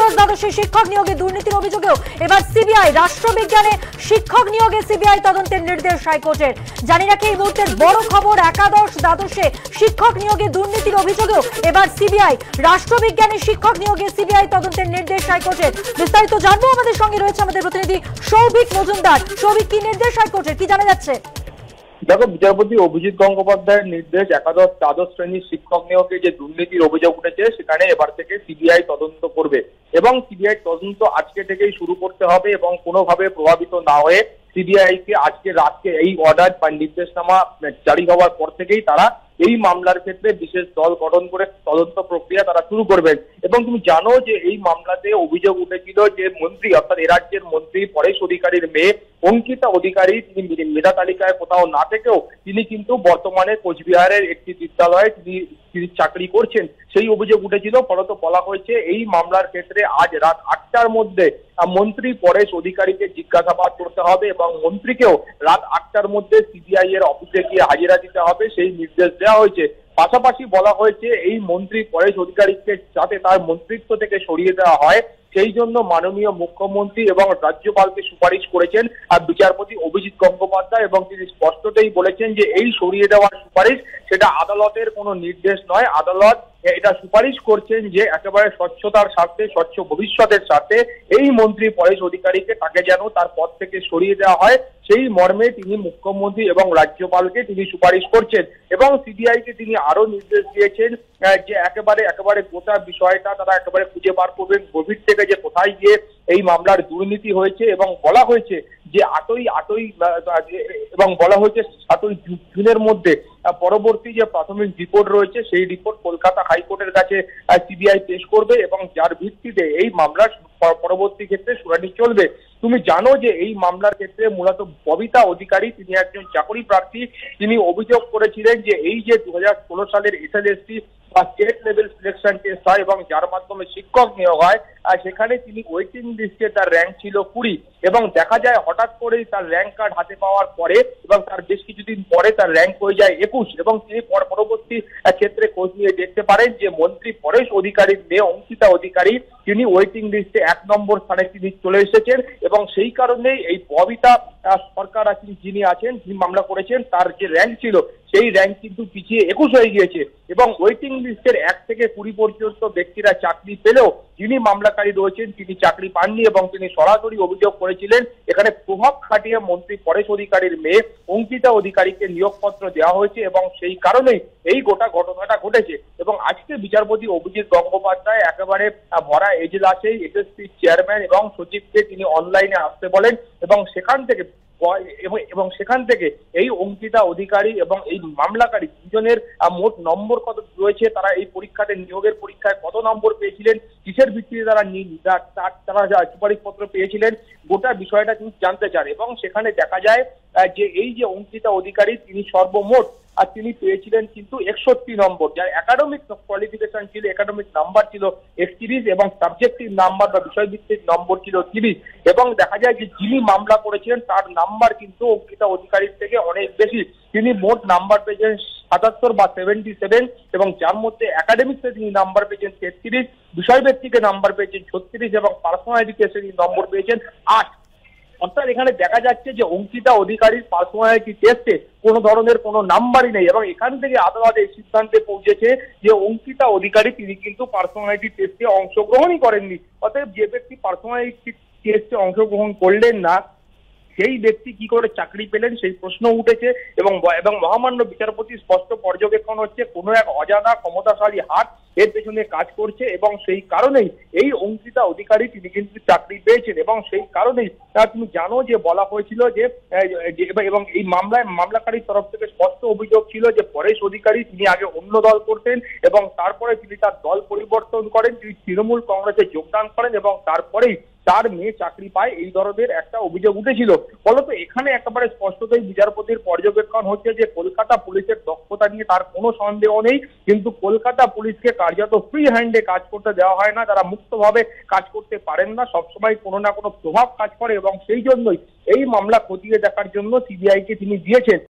একাদশ দ্বাদশে শিক্ষক নিয়োগে দুর্নীতির অভিযোগেও এবার সিবিআই রাষ্ট্রবিজ্ঞানে শিক্ষক নিয়োগে সিবিআই তদন্তের নির্দেশ হাইকোর্টের। জানি রাখি এই মুহূর্তের বড় খবর, একাদশ দ্বাদশে শিক্ষক নিয়োগে দুর্নীতির অভিযোগেও এবার সিবিআই রাষ্ট্রবিজ্ঞানে শিক্ষক নিয়োগে সিবিআই তদন্তের নির্দেশ হাইকোর্টের। বিস্তারিত জানবো, আমাদের সঙ্গে রয়েছে আমাদের প্রতিনিধি সৌভিক মজুমদার। সৌভিক, কি নির্দেশ হাইকোর্টের, কি জানা যাচ্ছে? দেখো, বিচারপতি অভিজিৎ গঙ্গোপাধ্যায়ের নির্দেশ, একাদশ দ্বাদশ শ্রেণীর শিক্ষক নিয়োগে যে দুর্নীতির অভিযোগ উঠেছে সেখানে এবার থেকে সিবিআই তদন্ত করবে এবং সিবিআই তদন্ত আজকে থেকেই শুরু করতে হবে এবং কোনোভাবে প্রভাবিত না হয়ে সিবিআই কে আজকে রাতকে এই অর্ডার বা নির্দেশনামা জারি হওয়ার পর থেকেই তারা এই মামলার ক্ষেত্রে বিশেষ দল গঠন করে তদন্ত প্রক্রিয়া তারা শুরু করবেন। এবং তুমি জানো যে এই মামলাতে অভিযোগ উঠেছিল যে মন্ত্রী অর্থাৎ এ রাজ্যের মন্ত্রী পরেশ অধিকারীর মেয়ে অঙ্কিতা অধিকারী, তিনি মেধা তালিকায় কোথাও না থেকেও তিনি কিন্তু বর্তমানে কোচবিহারের একটি বিদ্যালয়ে তিনি চাকরি করছেন, সেই অভিযোগ উঠেছিল। ফলত বলা হয়েছে এই মামলার ক্ষেত্রে আজ রাত 8টার মধ্যে মন্ত্রী পরেশ অধিকারীকে জিজ্ঞাসাবাদ করতে হবে এবং মন্ত্রীকেও রাত 8টার মধ্যে সিবিআই এর অফিসে গিয়ে হাজিরা দিতে হবে, সেই নির্দেশ দেওয়া হয়েছে। পাশাপাশি বলা হয়েছে এই মন্ত্রী পরেশ অধিকারীকে যাতে তার মন্ত্রিত্ব থেকে সরিয়ে দেওয়া হয় সেই জন্য মাননীয় মুখ্যমন্ত্রী এবং রাজ্যপালকে সুপারিশ করেছেন বিচারপতি অভিজিৎ গঙ্গোপাধ্যায় এবং তিনি স্পষ্টতই বলেছেন যে এই সরিয়ে দেওয়ার সুপারিশ সেটা আদালতের কোনো নির্দেশ নয়। আদালত এটা সুপারিশ করছেন যে একেবারে স্বচ্ছতার স্বার্থে, স্বচ্ছ ভবিষ্যতের স্বার্থে এই মন্ত্রী পরেশ অধিকারীকে তাকে যেন তার পদ থেকে সরিয়ে দেওয়া হয়, সেই মর্মে তিনি মুখ্যমন্ত্রী এবং রাজ্যপালকে তিনি সুপারিশ করছেন। এবং সিবিআই কে তিনি আরো নির্দেশ দিয়েছেন যে একেবারে গোটা বিষয়টা তারা একেবারে খুঁজে বার করবেন গভীর থেকে যে কোথায় গিয়ে এই মামলার দুর্নীতি হয়েছে এবং বলা হয়েছে যে 7ই জুনের মধ্যে পরবর্তী যে প্রাথমিক রিপোর্ট রয়েছে সেই রিপোর্ট কলকাতা হাইকোর্টের কাছে সিবিআই পেশ করবে এবং যার ভিত্তিতে এই মামলার পরবর্তী ক্ষেত্রে শুনানি চলবে। তুমি জানো যে এই মামলার ক্ষেত্রে মূলত ববিতা অধিকারী, তিনি একজন চাকরি প্রার্থী, তিনি অভিযোগ করেছিলেন যে এই যে 2016 সালের এসএলএসটি বা স্টেট লেভেল সিলেকশন টেস্ট হয় এবং যার মাধ্যমে শিক্ষক নিয়োগ হয়, সেখানে তিনি ওয়েটিং লিস্টে তার র্যাঙ্ক ছিল 20 এবং দেখা যায় হঠাৎ করেই তার র্যাঙ্ক কার্ড হাতে পাওয়ার পরে এবং তার বেশ কিছুদিন পরে তার র্যাঙ্ক হয়ে যায় 21 এবং তিনি পরবর্তী ক্ষেত্রে খোঁজ নিয়ে দেখতে পারেন যে মন্ত্রী পরেশ অধিকারীর মেয়ে অঙ্কিতা অধিকারী তিনি ওয়েটিং লিস্টে 1 নম্বর স্থানে তিনি চলে এসেছেন এবং সেই কারণেই এই ববিতা সরকার যিনি আছেন, যিনি মামলা করেছেন, তার যে র্যাঙ্ক ছিল সেই র্যাঙ্ক কিন্তু পিছিয়ে 21 হয়ে গিয়েছে এবং ওয়েটিং লিস্টের 1 থেকে 20 পর্যন্ত ব্যক্তিরা চাকরি পেলেও যিনি মামলাকারী রয়েছেন তিনি চাকরি পাননি এবং তিনি সরাসরি অভিযোগ করেছিলেন এখানে প্রভাব খাটিয়ে মন্ত্রী পরেশ অধিকারীর মেয়ে অঙ্কিতা অধিকারীকে নিয়োগপত্র দেওয়া হয়েছে এবং সেই কারণেই এই গোটা ঘটনাটা ঘটেছে। এবং আজকে বিচারপতি অভিজিৎ গঙ্গোপাধ্যায় একেবারে ভরা এজলাসেই এসএসসি চেয়ারম্যান এবং সচিবকে তিনি অনলাইনে আসতে বলেন এবং সেখান থেকে এই অঙ্কিতা অধিকারী এবং এই মামলাকারী দুজনের মোট নম্বর কত রয়েছে, তারা এই পরীক্ষাতে নিয়োগের পরীক্ষায় কত নম্বর পেয়েছিলেন, কিসের ভিত্তিতে তারা সুপারিশপত্র পেয়েছিলেন, গোটা বিষয়টা তিনি জানতে চান। এবং সেখানে দেখা যায় যে এই যে অঙ্কিতা অধিকারী তিনি সর্বমোট তিনি পেয়েছিলেন কিন্তু 61 নম্বর, যার একাডেমিক কোয়ালিফিকেশন ছিল, একাডেমিক নাম্বার ছিল 31 এবং সাবজেক্টিভ নাম্বার বা বিষয়ভিত্তিক নম্বর ছিল 30 এবং দেখা যায় যে যিনি মামলা করেছিলেন তার নাম্বার কিন্তু অঙ্কিতা অধিকারীর থেকে অনেক বেশি। তিনি মোট নাম্বার পেয়েছেন 77 বা 77 এবং যার মধ্যে একাডেমিক্সে তিনি নাম্বার পেয়েছেন 33, বিষয়ভিত্তিকে নাম্বার পেয়েছেন 36 এবং পার্সোনালিটি টেস্টে তিনি নম্বর পেয়েছেন 8। অর্থাৎ এখানে দেখা যাচ্ছে যে অঙ্কিতা অধিকারীর পার্সোনালিটি টেস্টে কোনো ধরনের কোনো নাম্বারই নেই এবং এখান থেকে আদালত এই সিদ্ধান্তে পৌঁছেছে যে অঙ্কিতা অধিকারী তিনি কিন্তু পার্সোনালিটি টেস্টে অংশগ্রহণই করেননি। অতএব যে ব্যক্তি পার্সোনালিটি টেস্টে অংশগ্রহণ করলেন না সেই ব্যক্তি কি করে চাকরি পেলেন সেই প্রশ্ন উঠেছে এবং মহামান্য বিচারপতি স্পষ্ট পর্যবেক্ষণ হচ্ছে কোনো এক অজানা ক্ষমতাশালী হাত এর পেছনে কাজ করছে এবং সেই কারণেই এই অঙ্কিতা অধিকারী তিনি কিন্তু চাকরি পেয়েছেন এবং সেই কারণেই তুমি জানো যে বলা হয়েছিল যে এবং এই মামলাকারীর তরফ থেকে স্পষ্ট অভিযোগ ছিল যে পরেশ অধিকারী তিনি আগে অন্য দল করতেন এবং তারপরে তিনি তার দল পরিবর্তন করেন, তিনি তৃণমূল কংগ্রেসে যোগদান করেন এবং তারপরেই তার মেয়ে চাকরি পায়, এই ধরনের একটা অভিযোগ উঠেছিল। ফলত এখানে একেবারে স্পষ্টতই বিচারপতির পর্যবেক্ষণ হচ্ছে যে কলকাতা পুলিশের দক্ষতা নিয়ে তার কোনো সন্দেহ নেই, কিন্তু কলকাতা পুলিশকে কার্যত ফ্রি হ্যান্ডে কাজ করতে দেওয়া হয় না, তারা মুক্তভাবে কাজ করতে পারেন না, সবসময় কোনো না কোনো প্রভাব কাজ করে এবং সেই জন্যই এই মামলা খতিয়ে দেখার জন্য সিবিআই কে তিনি দিয়েছেন।